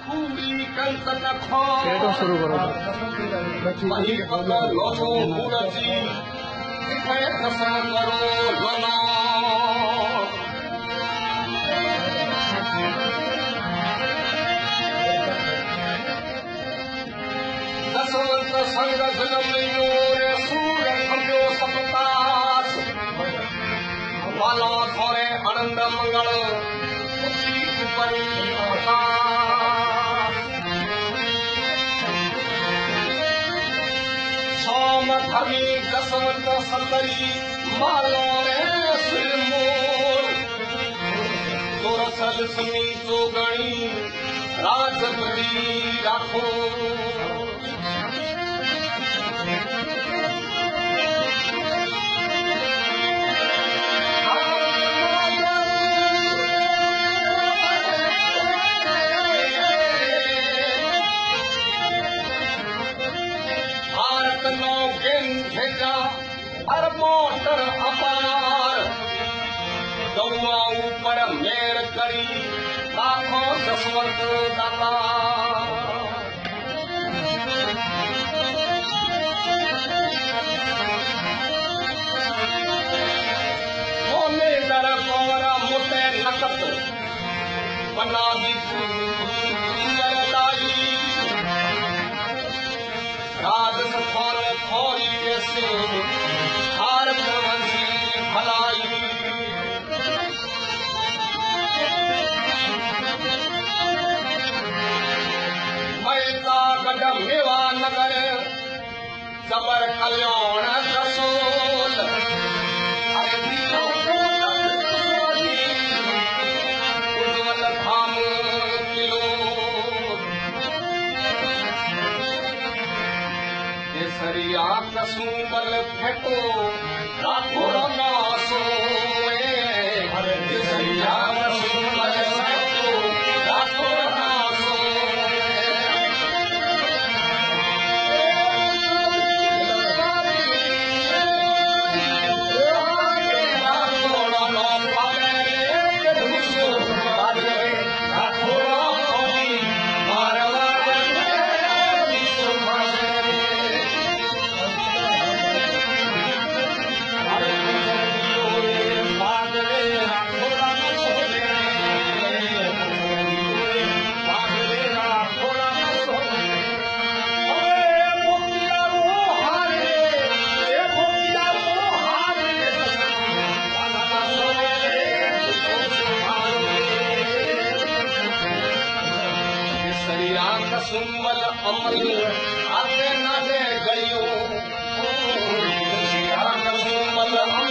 तो शुरू करो दसवंत संग सपतास वाला थोरे आनंद मंगल सोम धमी दसवंत सतरी मालो रे सिरमोर तोरसल सुनी चोगणी राजबड़ी राखो मोटर अपार गौआ ऊपर मेर करी लाखों दसवंत दाता मोने दर पौरा मुते नकत बना दी राज सफल थोड़ी ऐसे हार भलाई मैता गढ़ मेवा नगर जबर कल्याण रसोल उज्जवल धाम किलो केसरिया कसुबल फेंको लाखों नासो केसरिया कसुबल फेंको लाखों नासो सुमल अमल आते न दे गयो सुमल